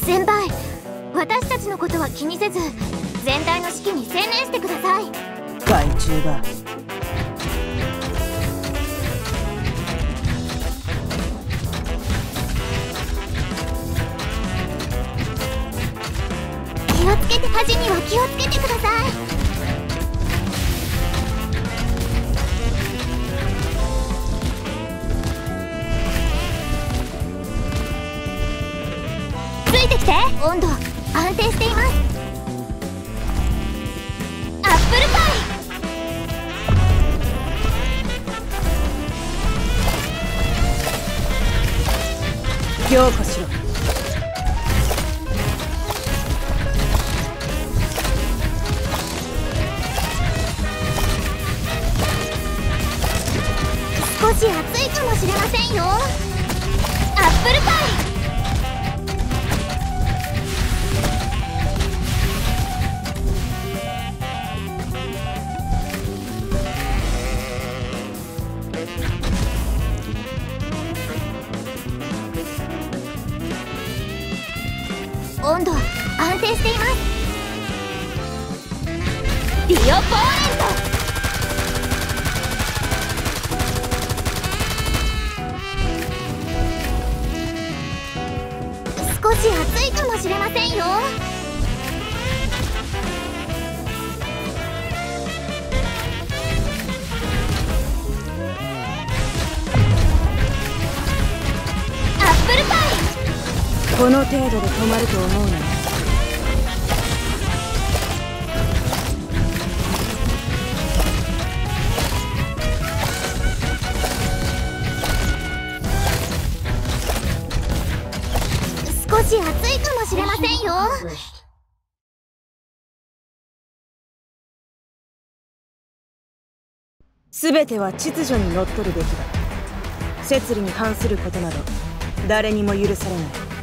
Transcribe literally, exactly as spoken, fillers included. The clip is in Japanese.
先輩、私たちのことは気にせず全体の指揮に専念してください。 害虫が気をつけて、端には気をつけてください。ついてきて。温度安定しています。アップルパイ強化しろ。 少し暑いかもしれませんよ。アップルパイ。温度安定しています。ディオポーレント。少し暑いかもしれませんよ。アップルパイ。 この程度で止まると思うな。 少し暑いかもしれませんよ。 すべては秩序にのっとるべきだ。摂理に反することなど誰にも許されない。